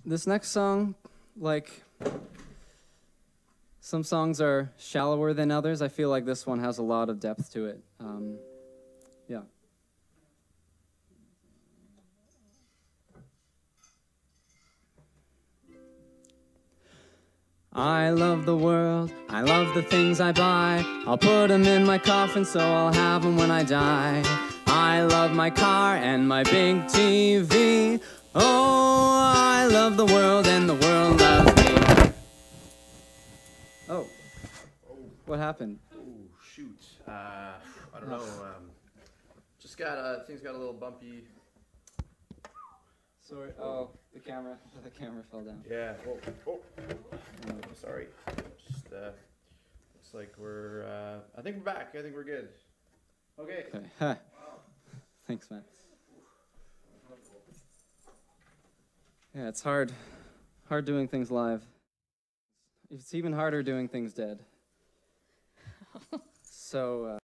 This next song, like, some songs are shallower than others. I feel like this one has a lot of depth to it. Yeah. I love the world, I love the things I buy. I'll put them in my coffin so I'll have them when I die. I love my car and my big TV. Oh, I love the world and the world loves me. Oh, what happened? Oh, shoot. I don't know. Just got, things got a little bumpy. Sorry, oh, the camera fell down. Yeah, oh. Sorry. Just, looks like we're, I think we're back. I think we're good. Okay. Huh. Thanks, man. Yeah, it's hard doing things live. It's even harder doing things dead. So,